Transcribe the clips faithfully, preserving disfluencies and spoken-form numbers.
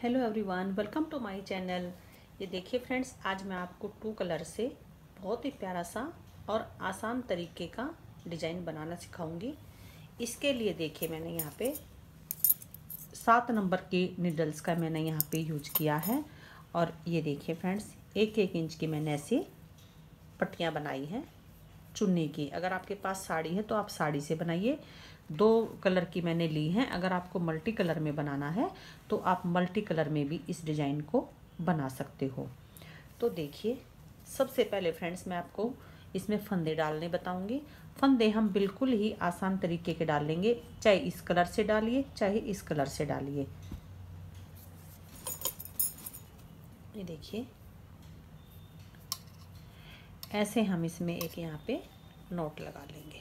Hello everyone, welcome to my channel. ये देखिए friends, आज मैं आपको टू कलर से बहुत ही प्यारा सा और आसान तरीके का डिज़ाइन बनाना सिखाऊंगी। इसके लिए देखिए मैंने यहाँ पे सात नंबर के नीडल्स का मैंने यहाँ पे यूज किया है। और ये देखिए फ्रेंड्स, एक एक इंच की मैंने ऐसी पट्टियाँ बनाई हैं चुन्नी की। अगर आपके पास साड़ी है तो आप साड़ी से बनाइए। दो कलर की मैंने ली हैं। अगर आपको मल्टी कलर में बनाना है तो आप मल्टी कलर में भी इस डिज़ाइन को बना सकते हो। तो देखिए, सबसे पहले फ्रेंड्स मैं आपको इसमें फंदे डालने बताऊंगी। फंदे हम बिल्कुल ही आसान तरीके के डाल लेंगे, चाहे इस कलर से डालिए चाहे इस कलर से डालिए। ये देखिए, ऐसे हम इसमें एक यहाँ पे नोट लगा लेंगे।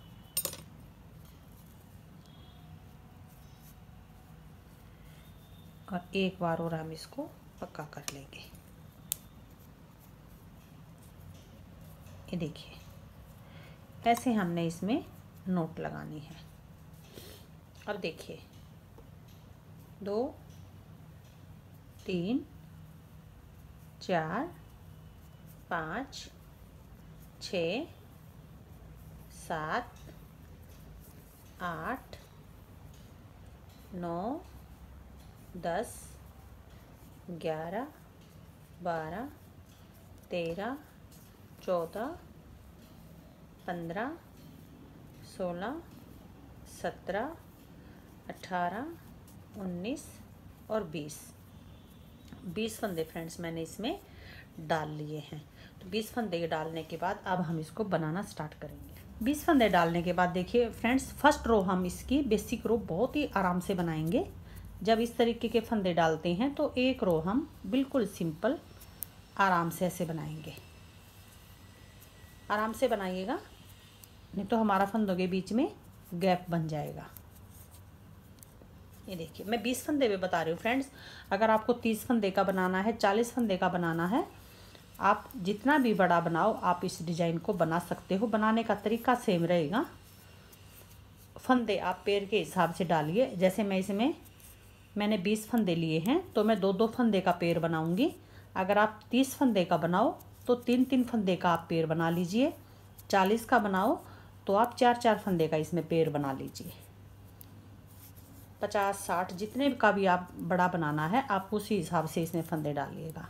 और एक बार और हम इसको पक्का कर लेंगे। ये देखिए, ऐसे हमने इसमें नोट लगानी है। और देखिए, दो, तीन, चार, पाँच, छ, सात, आठ, नौ, दस, ग्यारह, बारह, तेरह, चौदह, पंद्रह, सोलह, सत्रह, अठारह, उन्नीस और बीस। बीस फंदे फ्रेंड्स मैंने इसमें डाल लिए हैं। तो बीस फंदे डालने के बाद अब हम इसको बनाना स्टार्ट करेंगे। बीस फंदे डालने के बाद देखिए फ्रेंड्स, फर्स्ट रो हम इसकी बेसिक रो बहुत ही आराम से बनाएंगे। जब इस तरीके के फंदे डालते हैं तो एक रो हम बिल्कुल सिंपल आराम से ऐसे बनाएंगे। आराम से बनाइएगा, नहीं तो हमारा फंदों के बीच में गैप बन जाएगा। ये देखिए, मैं बीस फंदे में बता रही हूँ फ्रेंड्स। अगर आपको तीस फंदे का बनाना है, चालीस फंदे का बनाना है, आप जितना भी बड़ा बनाओ आप इस डिज़ाइन को बना सकते हो। बनाने का तरीका सेम रहेगा। फंदे आप पैर के हिसाब से डालिए। जैसे मैं इसमें मैंने बीस फंदे लिए हैं तो मैं दो दो फंदे का पैर बनाऊंगी। अगर आप तीस फंदे का बनाओ तो तीन तीन फंदे का आप पैर बना लीजिए। चालीस का बनाओ तो आप चार चार फंदे का इसमें पैर बना लीजिए। पचास, साठ, जितने का भी आप बड़ा बनाना है आप उसी हिसाब से इसमें फंदे डालिएगा।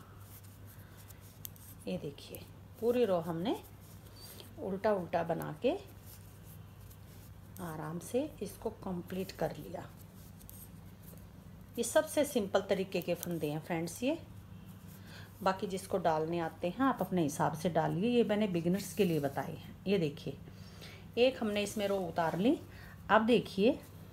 ये देखिए, पूरी रो हमने उल्टा उल्टा बना के आराम से इसको कंप्लीट कर लिया। ये सबसे सिंपल तरीके के फंदे हैं फ्रेंड्स ये। बाकी जिसको डालने आते हैं आप अपने हिसाब से डालिए। ये मैंने बिगिनर्स के लिए बताए हैं। ये देखिए, एक हमने इसमें रो उतार ली। अब देखिए,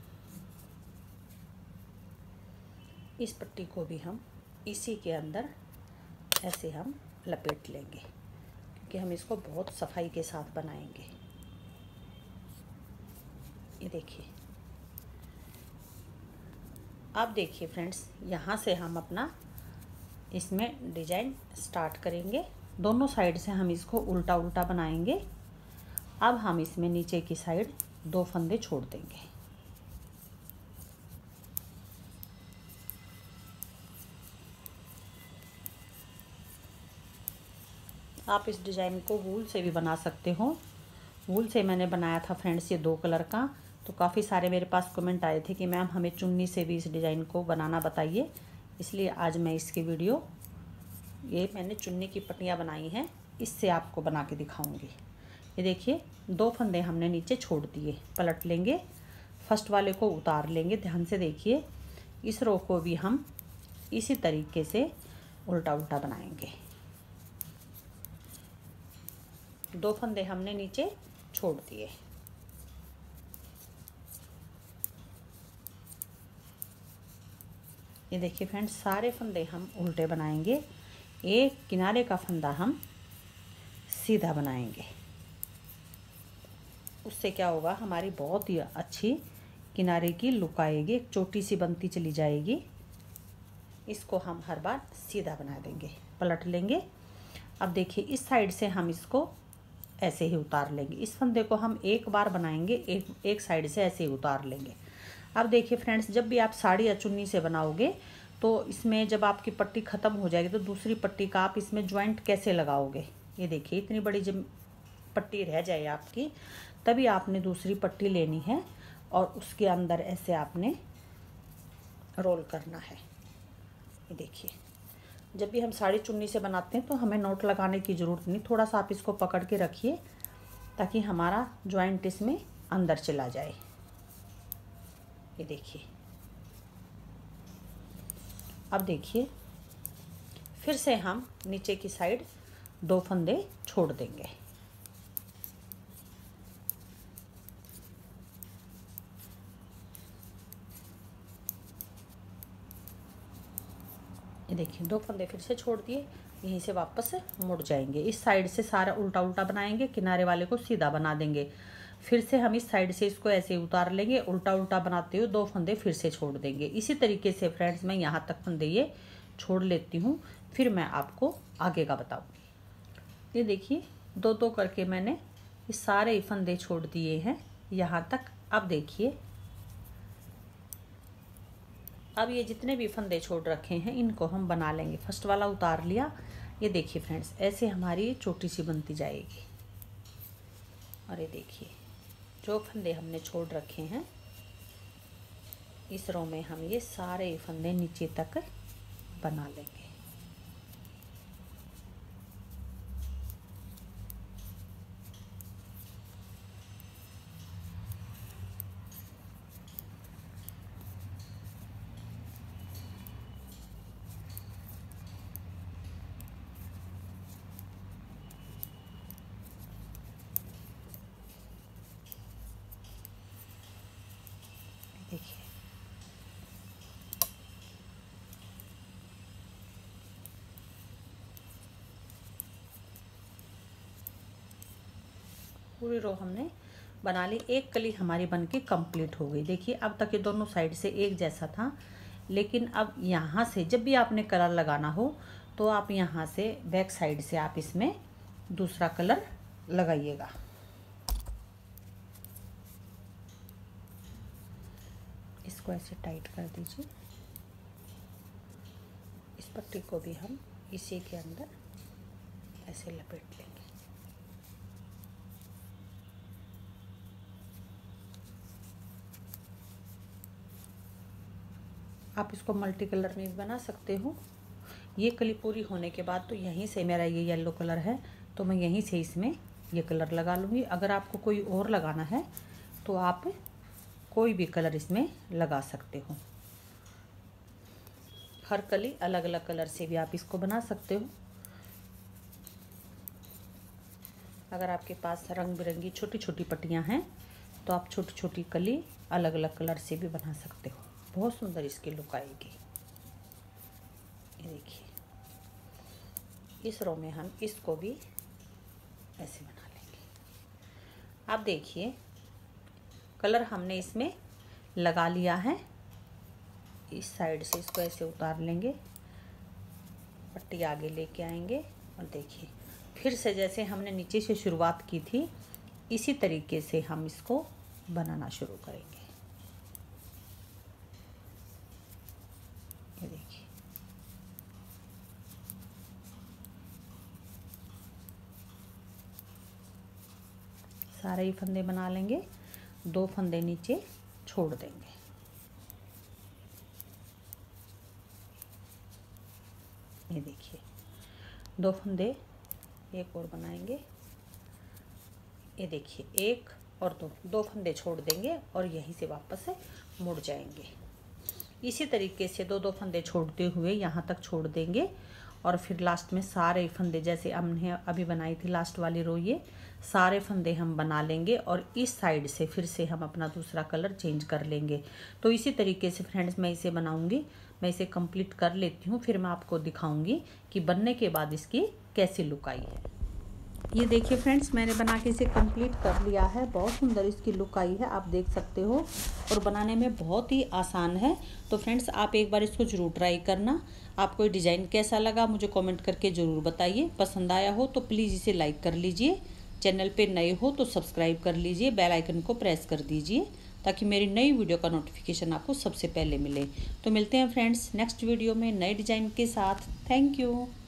इस पट्टी को भी हम इसी के अंदर ऐसे हम लपेट लेंगे, क्योंकि हम इसको बहुत सफाई के साथ बनाएंगे। ये देखिए, अब देखिए फ्रेंड्स, यहाँ से हम अपना इसमें डिजाइन स्टार्ट करेंगे। दोनों साइड से हम इसको उल्टा उल्टा बनाएंगे। अब हम इसमें नीचे की साइड दो फंदे छोड़ देंगे। आप इस डिज़ाइन को वूल से भी बना सकते हो। वूल से मैंने बनाया था फ्रेंड्स ये दो कलर का। तो काफ़ी सारे मेरे पास कमेंट आए थे कि मैम हमें चुन्नी से भी इस डिज़ाइन को बनाना बताइए। इसलिए आज मैं इसकी वीडियो, ये मैंने चुन्नी की पट्टियाँ बनाई हैं, इससे आपको बना के दिखाऊंगी। ये देखिए, दो फंदे हमने नीचे छोड़ दिए। पलट लेंगे, फर्स्ट वाले को उतार लेंगे। ध्यान से देखिए, इस रो को भी हम इसी तरीके से उल्टा उल्टा बनाएंगे। दो फंदे हमने नीचे छोड़ दिए। ये देखिए फ्रेंड्स, सारे फंदे हम उल्टे बनाएंगे। एक किनारे का फंदा हम सीधा बनाएंगे। उससे क्या होगा, हमारी बहुत ही अच्छी किनारे की लुक आएगी, एक चोटी सी बनती चली जाएगी। इसको हम हर बार सीधा बना देंगे। पलट लेंगे। अब देखिए, इस साइड से हम इसको ऐसे ही उतार लेंगे। इस फंदे को हम एक बार बनाएंगे, एक एक साइड से ऐसे ही उतार लेंगे। अब देखिए फ्रेंड्स, जब भी आप साड़ी या चुन्नी से बनाओगे तो इसमें जब आपकी पट्टी ख़त्म हो जाएगी तो दूसरी पट्टी का आप इसमें जॉइंट कैसे लगाओगे। ये देखिए इतनी बड़ी जब पट्टी रह जाए आपकी, तभी आपने दूसरी पट्टी लेनी है और उसके अंदर ऐसे आपने रोल करना है। ये देखिए, जब भी हम साड़ी चुन्नी से बनाते हैं तो हमें नोट लगाने की ज़रूरत नहीं, थोड़ा सा आप इसको पकड़ के रखिए ताकि हमारा जॉइंट इसमें अंदर चला जाए। ये देखिए, अब देखिए फिर से हम नीचे की साइड दो फंदे छोड़ देंगे। ये देखिए दो फंदे फिर से छोड़ दिए, यहीं से वापस मुड़ जाएंगे। इस साइड से सारा उल्टा उल्टा बनाएंगे, किनारे वाले को सीधा बना देंगे। फिर से हम इस साइड से इसको ऐसे उतार लेंगे, उल्टा उल्टा बनाते हुए दो फंदे फिर से छोड़ देंगे। इसी तरीके से फ्रेंड्स मैं यहाँ तक फंदे ये छोड़ लेती हूँ, फिर मैं आपको आगे का बताऊँगी। ये देखिए दो दो करके मैंने ये सारे फंदे छोड़ दिए हैं यहाँ तक। अब देखिए, अब ये जितने भी फंदे छोड़ रखे हैं इनको हम बना लेंगे। फर्स्ट वाला उतार लिया, ये देखिए फ्रेंड्स ऐसे हमारी छोटी सी बनती जाएगी। और ये देखिए जो फंदे हमने छोड़ रखे हैं इस रो में हम ये सारे फंदे नीचे तक बना लेंगे। देखिए पूरी रो हमने बना ली, एक कली हमारी बनके कंप्लीट हो गई। देखिए अब तक ये दोनों साइड से एक जैसा था, लेकिन अब यहाँ से जब भी आपने कलर लगाना हो तो आप यहाँ से बैक साइड से आप इसमें दूसरा कलर लगाइएगा। इसको ऐसे टाइट कर दीजिए। इस पट्टी को भी हम इसी के अंदर ऐसे लपेट लेंगे। आप इसको मल्टी कलर में भी बना सकते हो। ये कली पूरी होने के बाद तो यहीं से मेरा ये येलो कलर है तो मैं यहीं से इसमें ये कलर लगा लूँगी। अगर आपको कोई और लगाना है तो आप कोई भी कलर इसमें लगा सकते हो। हर कली अलग अलग कलर से भी आप इसको बना सकते हो। अगर आपके पास रंग बिरंगी छोटी छोटी पट्टियाँ हैं तो आप छोटी छोटी कली अलग अलग कलर से भी बना सकते हो, बहुत सुंदर इसकी लुक आएगी। ये देखिए इस रो में हम इसको भी ऐसे बना लेंगे। अब देखिए कलर हमने इसमें लगा लिया है, इस साइड से इसको ऐसे उतार लेंगे, पट्टी आगे लेके आएंगे और देखिए फिर से जैसे हमने नीचे से शुरुआत की थी इसी तरीके से हम इसको बनाना शुरू करेंगे। ये देखिए सारे ही फंदे बना लेंगे, दो फंदे नीचे छोड़ देंगे। ये देखिए दो फंदे एक और बनाएंगे। ये देखिए एक और दो दो फंदे छोड़ देंगे और यहीं से वापस मुड़ जाएंगे। इसी तरीके से दो दो फंदे छोड़ते हुए यहाँ तक छोड़ देंगे और फिर लास्ट में सारे फंदे जैसे हमने अभी बनाई थी लास्ट वाली रो, ये सारे फंदे हम बना लेंगे और इस साइड से फिर से हम अपना दूसरा कलर चेंज कर लेंगे। तो इसी तरीके से फ्रेंड्स मैं इसे बनाऊंगी, मैं इसे कंप्लीट कर लेती हूँ, फिर मैं आपको दिखाऊंगी कि बनने के बाद इसकी कैसी लुक आई है। ये देखिए फ्रेंड्स मैंने बना के इसे कंप्लीट कर लिया है, बहुत सुंदर इसकी लुक आई है, आप देख सकते हो और बनाने में बहुत ही आसान है। तो फ्रेंड्स आप एक बार इसको ज़रूर ट्राई करना। आपको ये डिज़ाइन कैसा लगा मुझे कमेंट करके ज़रूर बताइए। पसंद आया हो तो प्लीज़ इसे लाइक कर लीजिए, चैनल पे नए हो तो सब्सक्राइब कर लीजिए, बेल आइकन को प्रेस कर दीजिए ताकि मेरी नई वीडियो का नोटिफिकेशन आपको सबसे पहले मिले। तो मिलते हैं फ्रेंड्स नेक्स्ट वीडियो में नए डिज़ाइन के साथ। Thank you.